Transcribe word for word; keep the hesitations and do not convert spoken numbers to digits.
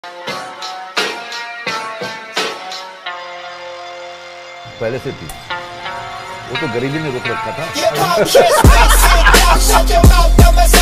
पहले से थी, वो तो गरीबी ने रोक रखा था।